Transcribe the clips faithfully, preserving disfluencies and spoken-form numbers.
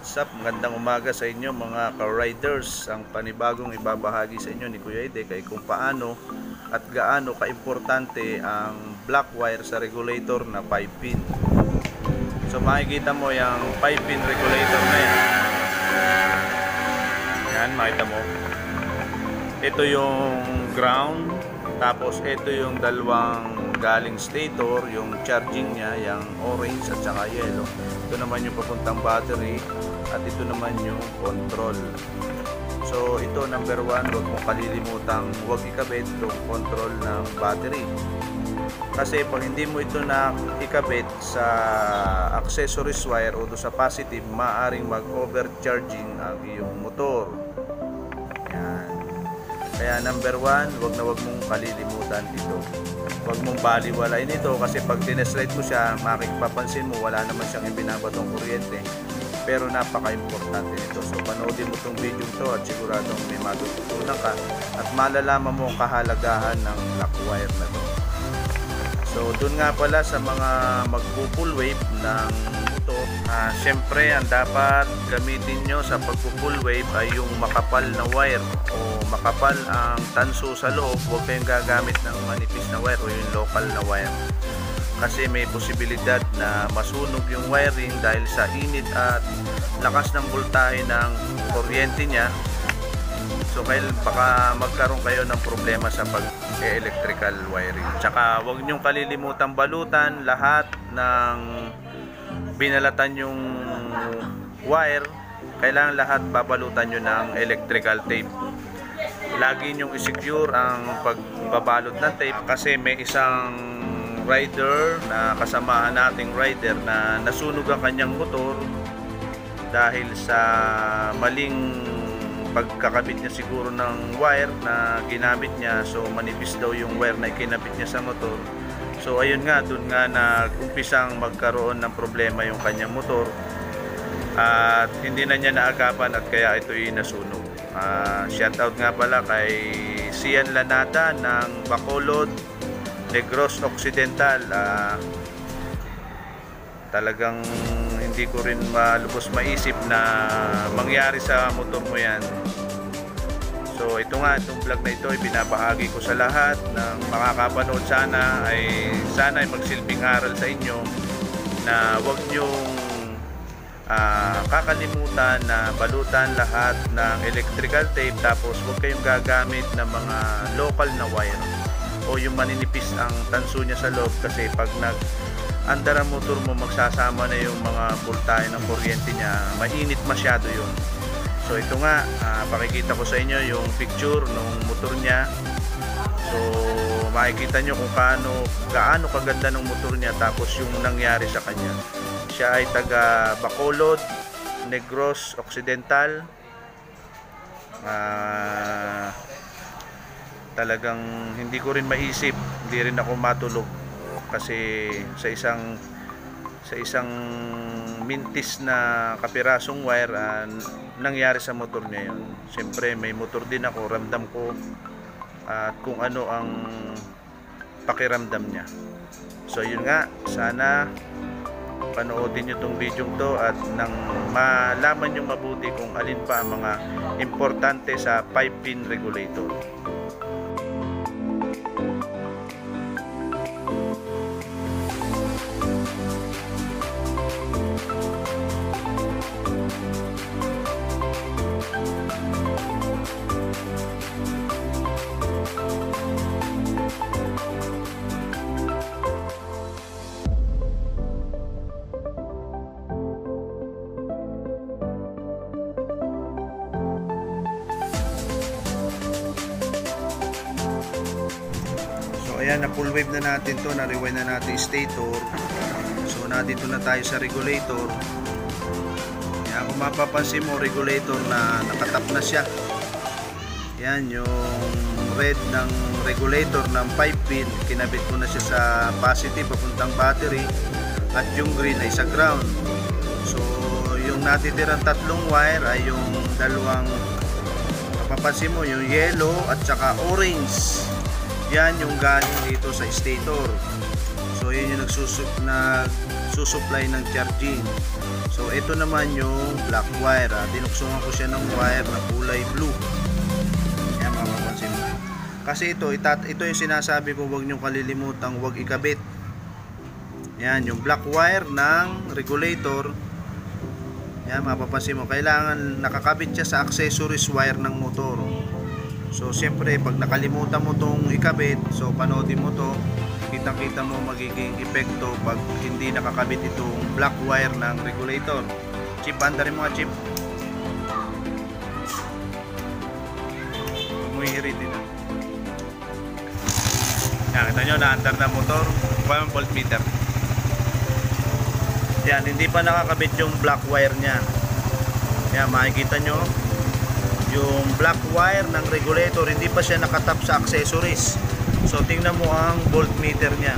What's up? Magandang umaga sa inyo mga ka-riders. Ang panibagong ibabahagi sa inyo ni Kuya Ede kay kung paano at gaano kaimportante ang black wire sa regulator na five pin. So makikita mo yung five pin regulator na yan. Yan, makita mo. Ito yung ground, tapos ito yung dalawang galing stator, yung charging niya, yung orange at saka yellow. Ito naman yung papuntang battery at ito naman yung control. So ito number one, huwag mong kalilimutang huwag ikabit itong control ng battery. Kasi pag hindi mo ito na ikabit sa accessories wire o sa positive, maaaring mag overcharging ang iyong motor. Yan. Kaya number one, huwag na huwag mong kalilimutan ito. Huwag mong baliwalain ito kasi pag tinestrate mo siya, makipapansin mo wala naman siyang ibinabatong kuryente, pero napaka-importante nito. So panoodin mo itong video to at siguradong may matututunan ka at malalaman mo ang kahalagahan ng black wire na to. So dun nga pala sa mga magpo-full wave ng motor, ah, syempre ang dapat gamitin nyo sa pagpo-full wave ay yung makapal na wire o makapal ang tanso sa loob. Huwag kayong gagamit ng manipis na wire o yung local na wire, kasi may posibilidad na masunog yung wiring dahil sa init at lakas ng voltahe ng kuryente niya. So kaya baka magkaroon kayo ng problema sa pag-electrical wiring. Tsaka huwag nyong kalilimutang balutan lahat ng binalatan yung wire. Kailangan lahat babalutan nyo ng electrical tape. Lagi nyong i-secure ang pagbabalot ng tape kasi may isang rider na kasamahan nating rider na nasunog ang kanyang motor dahil sa maling pagkakabit niya siguro ng wire na ginamit niya. So manipis daw yung wire na ikinabit niya sa motor. So ayun nga, dun nga nag-umpisang magkaroon ng problema yung kanyang motor at hindi na niya naagapan at kaya ito'y nasunog. Uh, shoutout nga pala kay Sian Lanada ng Bacolod, Negros Occidental. Uh, talagang hindi ko rin malubos maisip na mangyari sa motor mo yan. So ito nga, itong vlog na ito ay binabahagi ko sa lahat ng makakapanood. Sana ay sana ay magsilbing aral sa inyo na huwag nyong uh, kakalimutan na balutan lahat ng electrical tape, tapos huwag kayong gagamit ng mga local na wire o yung maninipis ang tanso niya sa loob, kasi pag nag andar ang motor mo, magsasama na yung mga voltahe ng kuryente niya, mainit masyado yun. So ito nga, uh, pakikita ko sa inyo yung picture ng motor niya. So makikita nyo kung kaano, gaano kaganda ng motor niya, tapos yung nangyari sa kanya. Siya ay taga Bacolod, Negros Occidental. Uh, talagang hindi ko rin maisip, hindi rin ako matulog kasi sa isang sa isang mintis na kapirasong wire uh, nangyari sa motor niya yun. Siyempre may motor din ako, ramdam ko at uh, kung ano ang pakiramdam niya. So yun nga, sana panoodin nyo tong video to at nang malaman nyo mabuti kung alin pa ang mga importante sa five pin regulator. Ayan, na full wave na natin to, na-rewind na natin stator. So nandito na tayo sa regulator. Ayan, kung mapapansin mo, regulator na nakatap na siya. Ayan, yung red ng regulator ng five pin, kinabit ko na siya sa positive papuntang battery, at yung green ay sa ground. So yung natitirang tatlong wire ay yung dalawang, mapapansin mo, yung yellow at saka orange. Yan yung galing dito sa stator. So yun yung nagsusupply nagsusupply ng charging. So ito naman yung black wire. Ah. Dinuksungan ko siya ng wire na kulay blue. Yan, mapapansin mo. Kasi ito, itat ito yung sinasabi ko, huwag nyo kalilimutang huwag ikabit. Yan, yung black wire ng regulator. Yan, mapapansin mo, kailangan nakakabit siya sa accessories wire ng motor. So siyempre pag nakalimutan mo tong ikabit, so panoodin mo to, kitang-kita mo magiging epekto pag hindi nakakabit itong black wire ng regulator. Chip, andarin mo nga, Chip. Umuhirit din. Yan, kita nyo, naandar na motor, one voltmeter. Yan, hindi pa nakakabit yung black wire nya. Yan, makikita nyo yung black wire ng regulator, hindi pa siya nakatap sa accessories. So tingnan mo ang voltmeter nya.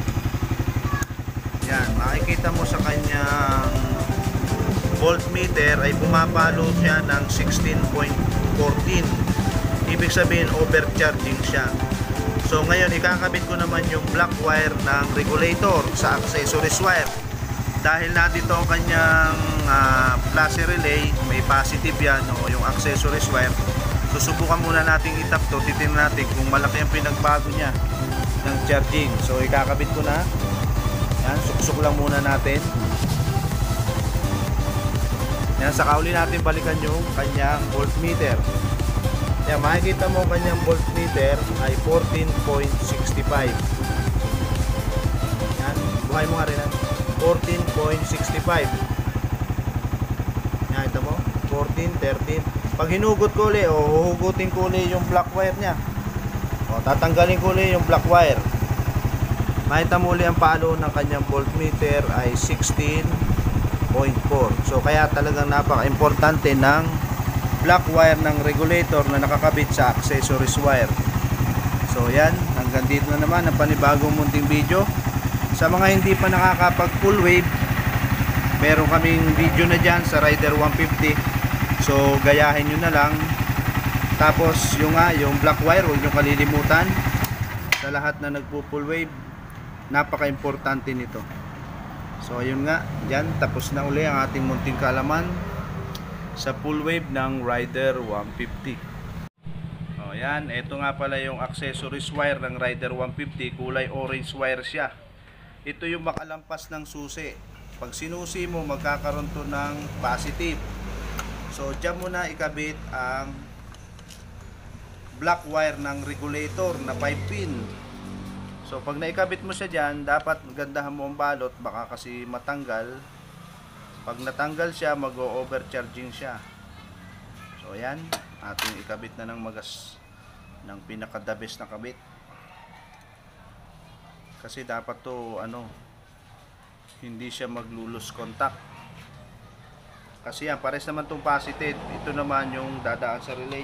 Yan, makikita mo sa kanyang voltmeter ay pumapalo siya ng sixteen point one four. Ibig sabihin overcharging siya. So ngayon ikakabit ko naman yung black wire ng regulator sa accessories wire. Dahil nandito ang kanyang uh, plus relay, may positive yan o yung accessories wire. Susubukan muna natin itap to, titingnan natin kung malaki ang pinagbago niya ng charging. So ikakabit ko na. Yan, suksok lang muna natin. Yan, saka uli natin balikan yung kanyang voltmeter. Yan, makikita mo kanyang voltmeter ay fourteen point six five. Yan, buhay mo nga rin yan. fourteen point six five. Yan, ito mo, fourteen, thirteen. Pag hinugot ko ulit, o huhugutin ko ulit yung black wire nya, o tatanggalin ko ulit yung black wire, makita mo ulit ang palo ng kanyang voltmeter ay sixteen point four. So kaya talagang napaka-importante ng black wire ng regulator na nakakabit sa accessories wire. So yan, hanggang dito na naman ang panibagong munting video. Sa mga hindi pa nakakapag full wave, meron kaming video na dyan sa Rider one fifty. So gayahin nyo na lang. Tapos yung nga, yung black wire, huwag nyo kalilimutan. Sa lahat na nagpo full wave, napaka-importante nito. So ayun nga, dyan tapos na uli ang ating munting kaalaman sa full wave ng Rider one fifty. O yan, ito nga pala yung accessories wire ng Rider one fifty. Kulay orange wire siya. Ito yung makalampas ng susi. Pag sinusi mo, magkakaroon to ng positive. So dyan mo na ikabit ang black wire ng regulator na five pin. So pag naikabit mo siya dyan, dapat gandahan mo ang balot, baka kasi matanggal. Pag natanggal siya, mag-overcharging siya. So ayan, ating ikabit na ng magas, ng pinaka-the best na kabit. Kasi dapat to ano, hindi siya maglulus contact. Kasi yan, pares naman tong positive. Ito naman yung dadaan sa relay.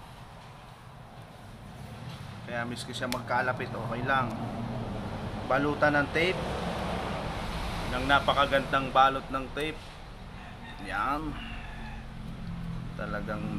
Kaya miski siya magkalapit, okay lang. Balutan ng tape, ng napakagandang balot ng tape. Yan, talagang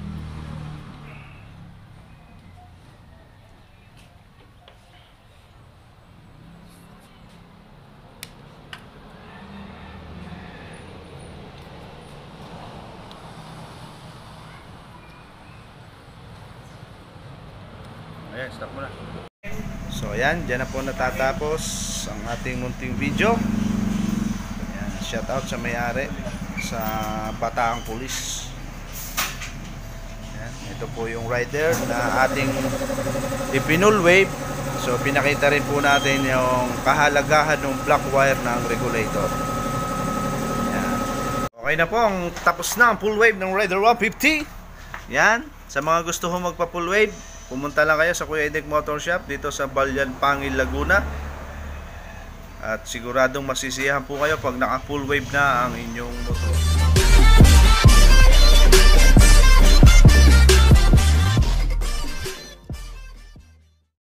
ayan, stop mo na. So ayan, dyan na po natatapos ang ating munting video. Ayan, shout out sa may-ari sa Bataang Pulis. Ayan, ito po yung rider na ating ipinul wave. So pinakita rin po natin yung kahalagahan ng black wire ng regulator. Ayan. Okay na po, ang tapos na ang full wave ng Rider one fifty. Yan, sa mga gusto ho magpa full wave, pumunta lang kayo sa Kuya Edek Motor Shop dito sa Balyan, Pangil, Laguna. At siguradong masisiyahan po kayo pag naka full wave na ang inyong motor.